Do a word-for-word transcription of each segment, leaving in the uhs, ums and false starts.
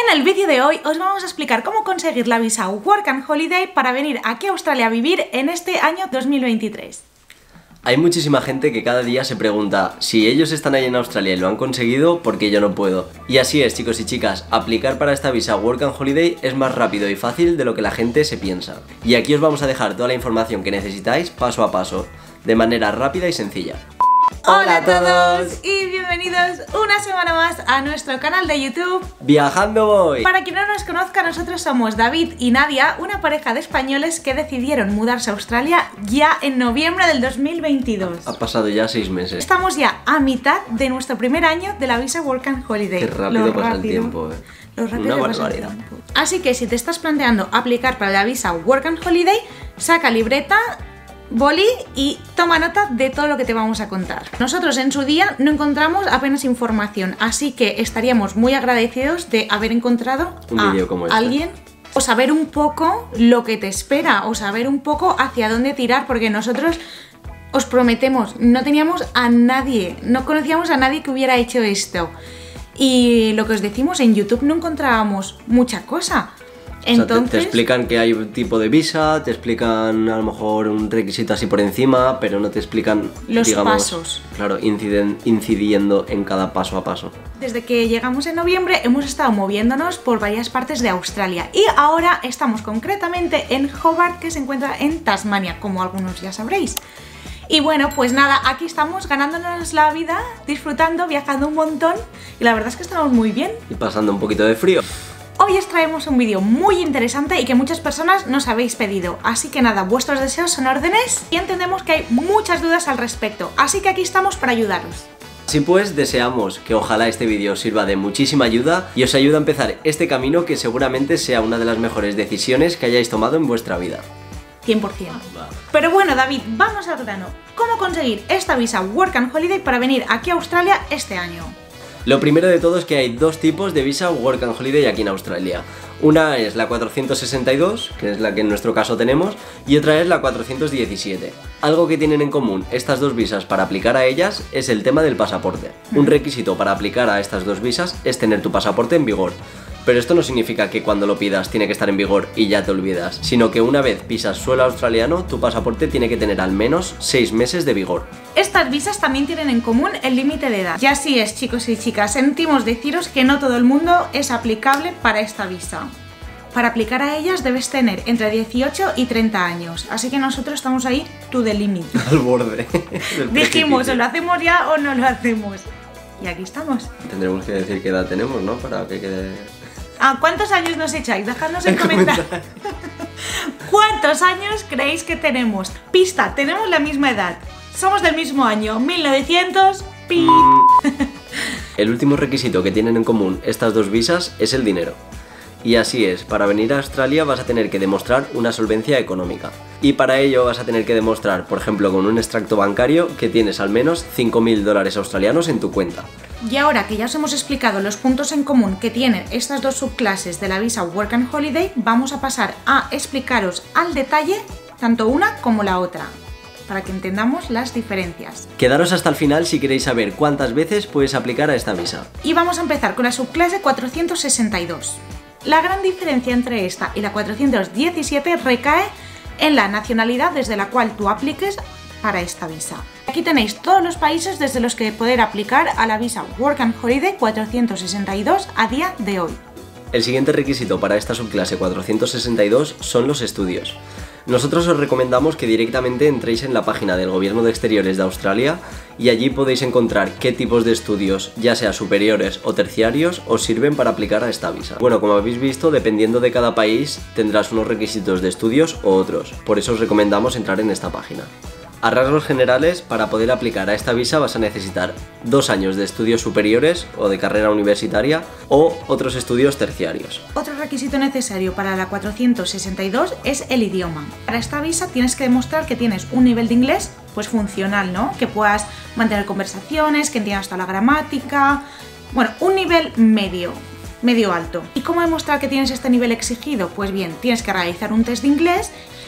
En el vídeo de hoy os vamos a explicar cómo conseguir la visa Work and Holiday para venir aquí a Australia a vivir en este año dos mil veintitrés. Hay muchísima gente que cada día se pregunta si ellos están ahí en Australia y lo han conseguido, ¿por qué yo no puedo? Y así es, chicos y chicas, aplicar para esta visa Work and Holiday es más rápido y fácil de lo que la gente se piensa. Y aquí os vamos a dejar toda la información que necesitáis paso a paso, de manera rápida y sencilla. Hola a todos y bienvenidos una semana más a nuestro canal de YouTube ¡Viajando voy! Para quien no nos conozca, nosotros somos David y Nadia, una pareja de españoles que decidieron mudarse a Australia ya en noviembre del dos mil veintidós. Ha pasado ya seis meses. Estamos ya a mitad de nuestro primer año de la visa Work and Holiday. Qué rápido Lo pasa rápido, el tiempo, eh. Lo rápido Una que pasa el barbaridad. tiempo. Así que si te estás planteando aplicar para la visa Work and Holiday, saca libreta, boli y toma nota de todo lo que te vamos a contar. Nosotros en su día no encontramos apenas información, así que estaríamos muy agradecidos de haber encontrado un a vídeo como este. alguien o saber un poco lo que te espera o saber un poco hacia dónde tirar, porque nosotros os prometemos, no teníamos a nadie, no conocíamos a nadie que hubiera hecho esto y lo que os decimos, en YouTube no encontrábamos mucha cosa. Entonces, o sea, te, te explican que hay un tipo de visa, te explican a lo mejor un requisito así por encima, pero no te explican los digamos, pasos. Claro, inciden, incidiendo en cada paso a paso. Desde que llegamos en noviembre hemos estado moviéndonos por varias partes de Australia y ahora estamos concretamente en Hobart, que se encuentra en Tasmania, como algunos ya sabréis. Y bueno, pues nada, aquí estamos ganándonos la vida, disfrutando, viajando un montón y la verdad es que estamos muy bien. Y pasando un poquito de frío. Hoy os traemos un vídeo muy interesante y que muchas personas nos habéis pedido, así que nada, vuestros deseos son órdenes y entendemos que hay muchas dudas al respecto, así que aquí estamos para ayudaros. Así pues, deseamos que ojalá este vídeo os sirva de muchísima ayuda y os ayude a empezar este camino que seguramente sea una de las mejores decisiones que hayáis tomado en vuestra vida. cien por cien. Pero bueno, David, vamos al grano. ¿Cómo conseguir esta visa Work and Holiday para venir aquí a Australia este año? Lo primero de todo es que hay dos tipos de visa Work and Holiday aquí en Australia. Una es la cuatrocientos sesenta y dos, que es la que en nuestro caso tenemos, y otra es la cuatrocientos diecisiete. Algo que tienen en común estas dos visas para aplicar a ellas es el tema del pasaporte. Un requisito para aplicar a estas dos visas es tener tu pasaporte en vigor. Pero esto no significa que cuando lo pidas tiene que estar en vigor y ya te olvidas, sino que una vez pisas suelo australiano, tu pasaporte tiene que tener al menos seis meses de vigor. Estas visas también tienen en común el límite de edad. Y así es, chicos y chicas, sentimos deciros que no todo el mundo es aplicable para esta visa. Para aplicar a ellas debes tener entre dieciocho y treinta años, así que nosotros estamos ahí to the limit. Al borde. Dijimos, ¿o lo hacemos ya o no lo hacemos? Y aquí estamos. Tendremos que decir qué edad tenemos, ¿no? Para que quede... ¿A cuántos años nos echáis? Dejadnos en comentarios. ¿Cuántos años creéis que tenemos? Pista, tenemos la misma edad. Somos del mismo año, mil novecientos. Pi. El último requisito que tienen en común estas dos visas es el dinero. Y así es, para venir a Australia vas a tener que demostrar una solvencia económica. Y para ello vas a tener que demostrar, por ejemplo, con un extracto bancario, que tienes al menos cinco mil dólares australianos en tu cuenta. Y ahora que ya os hemos explicado los puntos en común que tienen estas dos subclases de la visa Work and Holiday, vamos a pasar a explicaros al detalle tanto una como la otra, para que entendamos las diferencias. Quedaros hasta el final si queréis saber cuántas veces puedes aplicar a esta visa. Y vamos a empezar con la subclase cuatrocientos sesenta y dos. La gran diferencia entre esta y la cuatrocientos diecisiete recae en la nacionalidad desde la cual tú apliques para esta visa. Aquí tenéis todos los países desde los que poder aplicar a la visa Work and Holiday cuatrocientos sesenta y dos a día de hoy. El siguiente requisito para esta subclase cuatrocientos sesenta y dos son los estudios. Nosotros os recomendamos que directamente entréis en la página del Gobierno de Exteriores de Australia y allí podéis encontrar qué tipos de estudios, ya sea superiores o terciarios, os sirven para aplicar a esta visa. Bueno, como habéis visto, dependiendo de cada país tendrás unos requisitos de estudios o otros, por eso os recomendamos entrar en esta página. A rasgos generales, para poder aplicar a esta visa vas a necesitar dos años de estudios superiores o de carrera universitaria o otros estudios terciarios. Otro requisito necesario para la cuatrocientos sesenta y dos es el idioma. Para esta visa tienes que demostrar que tienes un nivel de inglés pues funcional, ¿no? Que puedas mantener conversaciones, que entiendas toda la gramática, bueno, un nivel medio. medio alto. ¿Y cómo demostrar que tienes este nivel exigido? Pues bien, tienes que realizar un test de inglés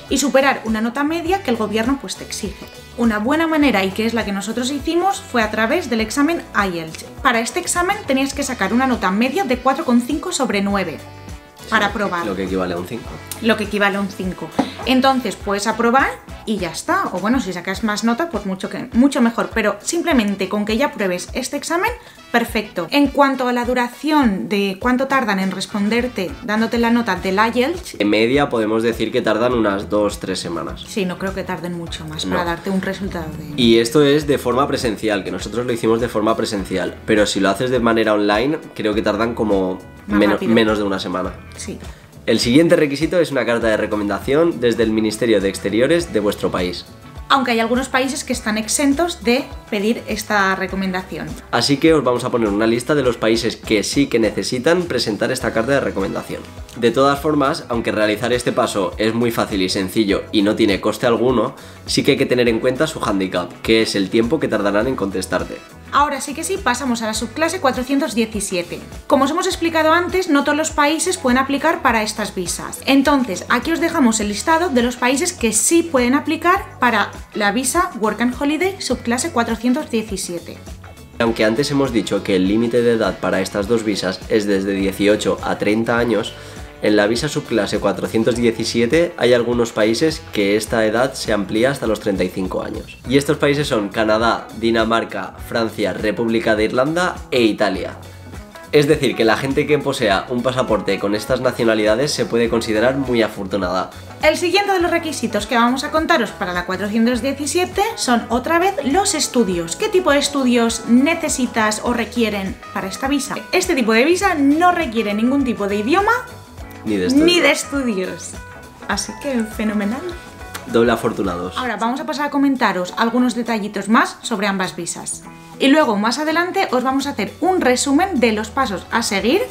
y superar una nota media que el gobierno pues te exige. Una buena manera, y que es la que nosotros hicimos, fue a través del examen I E L T S. Para este examen tenías que sacar una nota media de cuatro coma cinco sobre nueve para Sí, aprobar. Lo que equivale a un cinco. Lo que equivale a un cinco. Entonces puedes aprobar y ya está. O bueno, si sacas más nota, pues mucho, que, mucho mejor. Pero simplemente con que ya pruebes este examen, perfecto. En cuanto a la duración de cuánto tardan en responderte, dándote la nota del I E L T S, En media podemos decir que tardan unas dos tres semanas. sí, no creo que tarden mucho más No. para darte un resultado de... Y esto es de forma presencial, que nosotros lo hicimos de forma presencial. Pero si lo haces de manera online, creo que tardan como Más meno- rápido. menos de una semana. Sí. El siguiente requisito es una carta de recomendación desde el Ministerio de Exteriores de vuestro país. Aunque hay algunos países que están exentos de pedir esta recomendación. Así que os vamos a poner una lista de los países que sí que necesitan presentar esta carta de recomendación. De todas formas, aunque realizar este paso es muy fácil y sencillo y no tiene coste alguno, sí que hay que tener en cuenta su hándicap, que es el tiempo que tardarán en contestarte. Ahora sí que sí, pasamos a la subclase cuatrocientos diecisiete. Como os hemos explicado antes, no todos los países pueden aplicar para estas visas. Entonces, aquí os dejamos el listado de los países que sí pueden aplicar para la visa Work and Holiday subclase cuatrocientos diecisiete. Aunque antes hemos dicho que el límite de edad para estas dos visas es desde dieciocho a treinta años, en la visa subclase cuatrocientos diecisiete hay algunos países que esta edad se amplía hasta los treinta y cinco años. Y estos países son Canadá, Dinamarca, Francia, República de Irlanda e Italia. Es decir, que la gente que posea un pasaporte con estas nacionalidades se puede considerar muy afortunada. El siguiente de los requisitos que vamos a contaros para la cuatrocientos diecisiete son otra vez los estudios. ¿Qué tipo de estudios necesitas o requieren para esta visa? Este tipo de visa no requiere ningún tipo de idioma Ni de estudios. ni de estudios. Así que fenomenal. Doble afortunados. Ahora vamos a pasar a comentaros algunos detallitos más sobre ambas visas. Y luego más adelante os vamos a hacer un resumen de los pasos a seguir,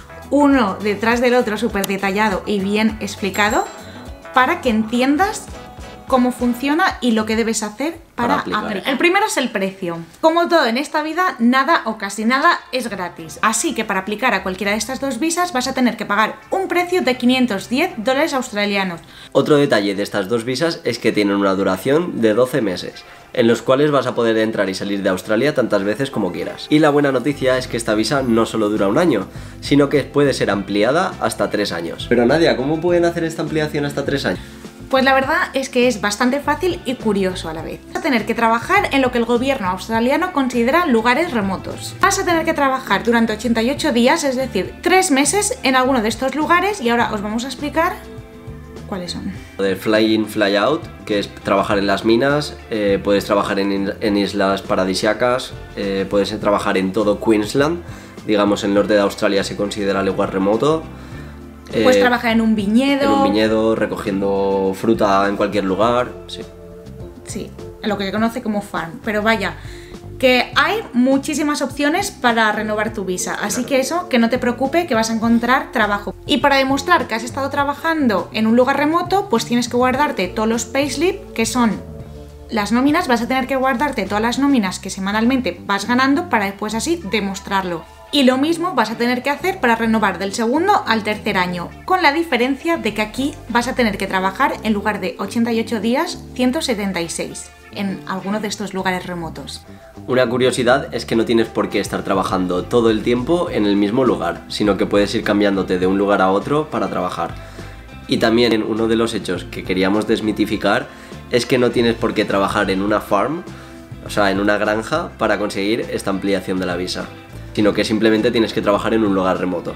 uno detrás del otro súper detallado y bien explicado, para que entiendas cómo funciona y lo que debes hacer para, Para aplicar. aplicar. El primero es el precio. Como todo en esta vida, nada o casi nada es gratis. Así que para aplicar a cualquiera de estas dos visas vas a tener que pagar un precio de quinientos diez dólares australianos. Otro detalle de estas dos visas es que tienen una duración de doce meses, en los cuales vas a poder entrar y salir de Australia tantas veces como quieras. Y la buena noticia es que esta visa no solo dura un año, sino que puede ser ampliada hasta tres años. Pero Nadia, ¿cómo pueden hacer esta ampliación hasta tres años? Pues la verdad es que es bastante fácil y curioso a la vez. Vas a tener que trabajar en lo que el gobierno australiano considera lugares remotos. Vas a tener que trabajar durante ochenta y ocho días, es decir, tres meses en alguno de estos lugares, y ahora os vamos a explicar cuáles son. De fly in, fly out, que es trabajar en las minas, eh, puedes trabajar en, en islas paradisíacas, eh, puedes trabajar en todo Queensland, digamos el norte de Australia se considera lugar remoto. Puedes Eh, trabajar en un viñedo. En un viñedo, recogiendo fruta en cualquier lugar, sí. Sí, en lo que se conoce como farm. Pero vaya, que hay muchísimas opciones para renovar tu visa. Así Claro. que eso, que no te preocupe, que vas a encontrar trabajo. Y para demostrar que has estado trabajando en un lugar remoto, pues tienes que guardarte todos los payslip, que son las nóminas. Vas a tener que guardarte todas las nóminas que semanalmente vas ganando para después así demostrarlo. Y lo mismo vas a tener que hacer para renovar del segundo al tercer año, con la diferencia de que aquí vas a tener que trabajar en lugar de ochenta y ocho días, ciento setenta y seis, en alguno de estos lugares remotos. Una curiosidad es que no tienes por qué estar trabajando todo el tiempo en el mismo lugar, sino que puedes ir cambiándote de un lugar a otro para trabajar. Y también uno de los hechos que queríamos desmitificar es que no tienes por qué trabajar en una farm, o sea, en una granja, para conseguir esta ampliación de la visa, sino que simplemente tienes que trabajar en un lugar remoto.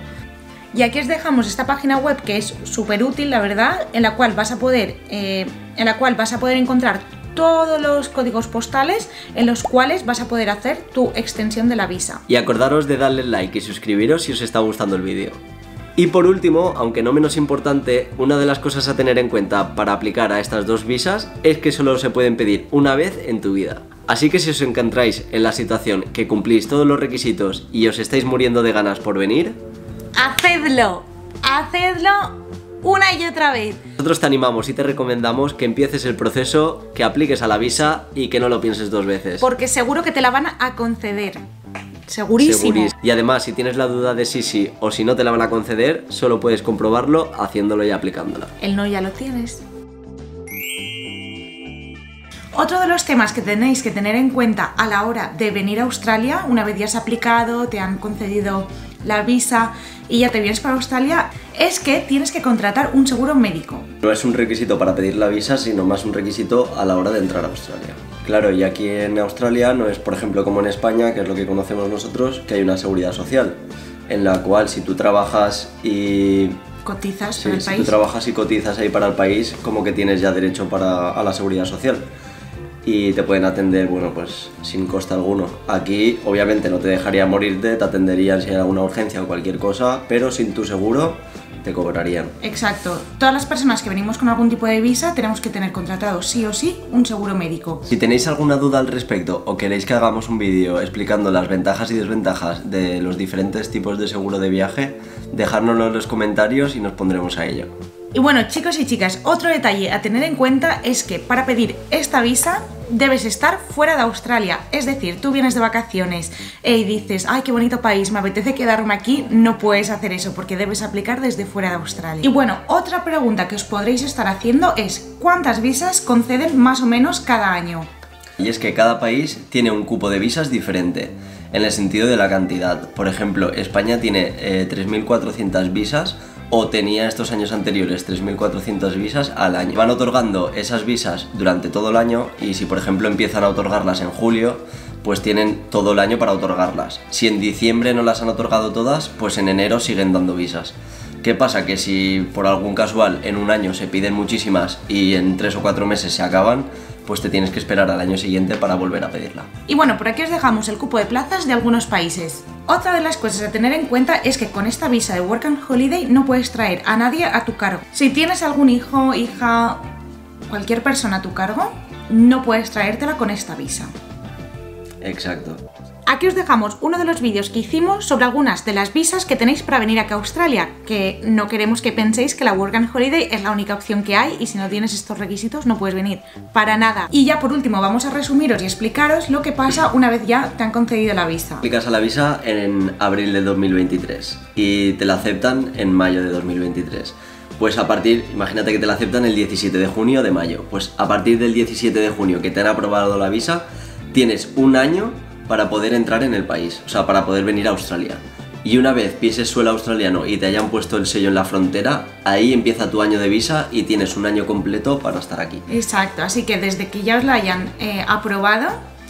Y aquí os dejamos esta página web que es súper útil, la verdad, en la cual vas a poder, eh, en la cual vas a poder encontrar todos los códigos postales en los cuales vas a poder hacer tu extensión de la visa. Y acordaros de darle like y suscribiros si os está gustando el vídeo. Y por último, aunque no menos importante, una de las cosas a tener en cuenta para aplicar a estas dos visas es que solo se pueden pedir una vez en tu vida. Así que si os encontráis en la situación que cumplís todos los requisitos y os estáis muriendo de ganas por venir, ¡Hacedlo! ¡Hacedlo una y otra vez! nosotros te animamos y te recomendamos que empieces el proceso, que apliques a la visa y que no lo pienses dos veces. Porque seguro que te la van a conceder. Segurísimo. Segurís. Y además, si tienes la duda de si sí o si no te la van a conceder, solo puedes comprobarlo haciéndolo y aplicándola. El no ya lo tienes. Otro de los temas que tenéis que tener en cuenta a la hora de venir a Australia, una vez ya has aplicado, te han concedido la visa y ya te vienes para Australia, es que tienes que contratar un seguro médico. No es un requisito para pedir la visa, sino más un requisito a la hora de entrar a Australia. Claro, y aquí en Australia no es, por ejemplo, como en España, que es lo que conocemos nosotros, que hay una seguridad social, en la cual si tú trabajas y... cotizas sí, para el si país. tú trabajas y cotizas ahí para el país, como que tienes ya derecho para, a la seguridad social. Y te pueden atender, bueno, pues sin coste alguno. Aquí, obviamente, no te dejarían morirte, te atenderían si hay alguna urgencia o cualquier cosa, pero sin tu seguro te cobrarían. Exacto. Todas las personas que venimos con algún tipo de visa tenemos que tener contratado sí o sí un seguro médico. Si tenéis alguna duda al respecto o queréis que hagamos un vídeo explicando las ventajas y desventajas de los diferentes tipos de seguro de viaje, dejárnoslo en los comentarios y nos pondremos a ello. Y bueno, chicos y chicas, otro detalle a tener en cuenta es que para pedir esta visa debes estar fuera de Australia. Es decir, tú vienes de vacaciones y dices, ay, qué bonito país, me apetece quedarme aquí. No puedes hacer eso porque debes aplicar desde fuera de Australia. Y bueno, otra pregunta que os podréis estar haciendo es ¿cuántas visas conceden más o menos cada año? Y es que cada país tiene un cupo de visas diferente, en el sentido de la cantidad. Por ejemplo, España tiene eh, tres mil cuatrocientas visas, o tenía estos años anteriores tres mil cuatrocientas visas al año. Van otorgando esas visas durante todo el año y si por ejemplo empiezan a otorgarlas en julio, pues tienen todo el año para otorgarlas. Si en diciembre no las han otorgado todas, pues en enero siguen dando visas. ¿Qué pasa? Que si por algún casual en un año se piden muchísimas y en tres o cuatro meses se acaban, pues te tienes que esperar al año siguiente para volver a pedirla. Y bueno, por aquí os dejamos el cupo de plazas de algunos países. Otra de las cosas a tener en cuenta es que con esta visa de Work and Holiday no puedes traer a nadie a tu cargo. Si tienes algún hijo, hija, cualquier persona a tu cargo, no puedes traértela con esta visa. Exacto. Aquí os dejamos uno de los vídeos que hicimos sobre algunas de las visas que tenéis para venir acá a Australia, que no queremos que penséis que la Work and Holiday es la única opción que hay y si no tienes estos requisitos no puedes venir, para nada. Y ya por último vamos a resumiros y explicaros lo que pasa una vez ya te han concedido la visa. Aplicas a la visa en abril de dos mil veintitrés y te la aceptan en mayo de dos mil veintitrés. Pues a partir, imagínate que te la aceptan el diecisiete de junio de mayo, pues a partir del diecisiete de junio que te han aprobado la visa, tienes un año para poder entrar en el país, o sea, para poder venir a Australia. Y una vez pises suelo australiano y te hayan puesto el sello en la frontera, ahí empieza tu año de visa y tienes un año completo para estar aquí. Exacto, así que desde que ya os la hayan eh, aprobado,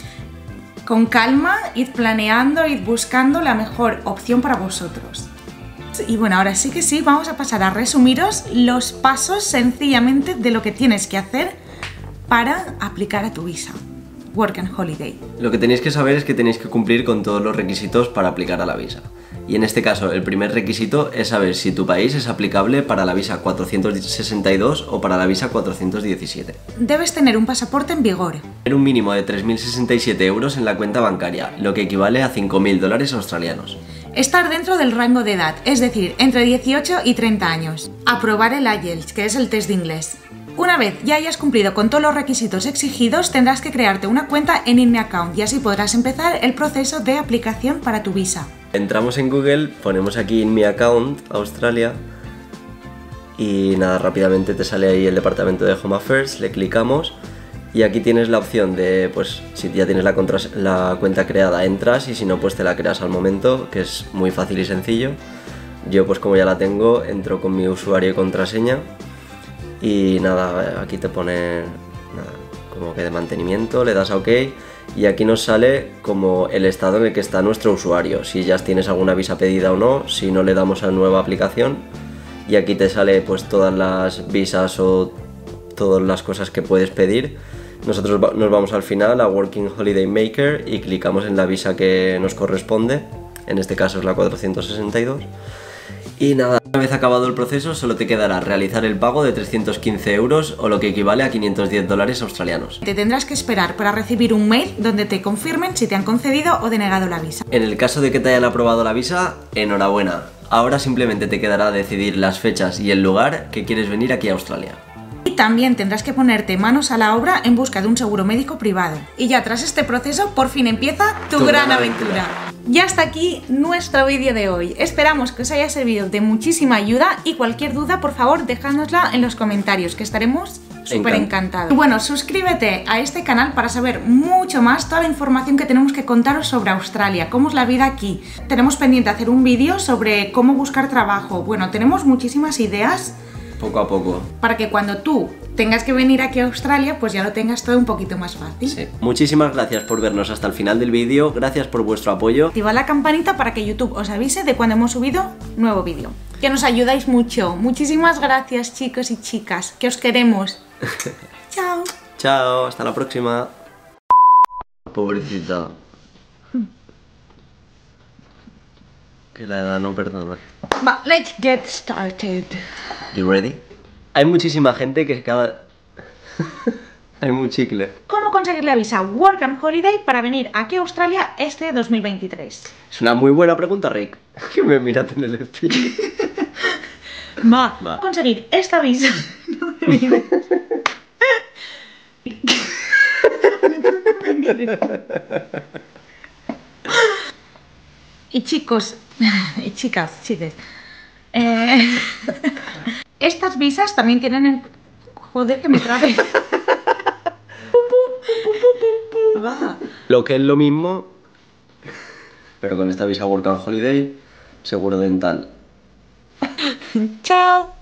con calma, id planeando, id buscando la mejor opción para vosotros. Y bueno, ahora sí que sí, vamos a pasar a resumiros los pasos sencillamente de lo que tienes que hacer para aplicar a tu visa Work and Holiday. Lo que tenéis que saber es que tenéis que cumplir con todos los requisitos para aplicar a la visa. Y en este caso, el primer requisito es saber si tu país es aplicable para la visa cuatrocientos sesenta y dos o para la visa cuatrocientos diecisiete. Debes tener un pasaporte en vigor. Tener un mínimo de tres mil sesenta y siete euros en la cuenta bancaria, lo que equivale a cinco mil dólares australianos. Estar dentro del rango de edad, es decir, entre dieciocho y treinta años. Aprobar el I E L T S, que es el test de inglés. Una vez ya hayas cumplido con todos los requisitos exigidos, tendrás que crearte una cuenta en In My Account y así podrás empezar el proceso de aplicación para tu visa. Entramos en Google, ponemos aquí In My Account, Australia, y nada, rápidamente te sale ahí el departamento de Home Affairs, le clicamos y aquí tienes la opción de, pues si ya tienes la, la cuenta creada entras y si no pues te la creas al momento, que es muy fácil y sencillo. Yo pues como ya la tengo, entro con mi usuario y contraseña. Y nada, aquí te pone nada, como que de mantenimiento, le das a OK y aquí nos sale como el estado en el que está nuestro usuario, si ya tienes alguna visa pedida o no, si no le damos a nueva aplicación y aquí te sale pues todas las visas o todas las cosas que puedes pedir. Nosotros nos vamos al final a Working Holiday Maker y clicamos en la visa que nos corresponde, en este caso es la cuatrocientos sesenta y dos. Y nada, una vez acabado el proceso solo te quedará realizar el pago de trescientos quince euros o lo que equivale a quinientos diez dólares australianos. Te tendrás que esperar para recibir un mail donde te confirmen si te han concedido o denegado la visa. En el caso de que te hayan aprobado la visa, enhorabuena. Ahora simplemente te quedará decidir las fechas y el lugar que quieres venir aquí a Australia. Y también tendrás que ponerte manos a la obra en busca de un seguro médico privado. Y ya tras este proceso por fin empieza tu, tu gran, gran aventura. aventura. Ya hasta aquí nuestro vídeo de hoy. Esperamos que os haya servido de muchísima ayuda y cualquier duda por favor dejádnosla en los comentarios que estaremos súper encantado. Bueno, suscríbete a este canal para saber mucho más, toda la información que tenemos que contaros sobre Australia, cómo es la vida aquí. Tenemos pendiente hacer un vídeo sobre cómo buscar trabajo. Bueno, tenemos muchísimas ideas. Poco a poco. Para que cuando tú tengas que venir aquí a Australia, pues ya lo tengas todo un poquito más fácil. Sí. Muchísimas gracias por vernos hasta el final del vídeo, gracias por vuestro apoyo. Activa la campanita para que YouTube os avise de cuando hemos subido nuevo vídeo. Que nos ayudáis mucho. Muchísimas gracias, chicos y chicas, que os queremos. Chao. Chao, hasta la próxima. Pobrecita. Que la edad no perdona. But let's get started. You ready? Hay muchísima gente que cada... Hay muy chicle. ¿Cómo conseguir la visa Work and Holiday para venir aquí a Australia este dos mil veintitrés? Es una muy buena pregunta, Rick. Que me miras en el espejo. Va. Va. Conseguir esta visa. Y chicos, y chicas, chiques, eh, estas visas también tienen el... Joder, que me trabe. Lo que es lo mismo, pero con esta visa Work and Holiday, seguro dental. Chao.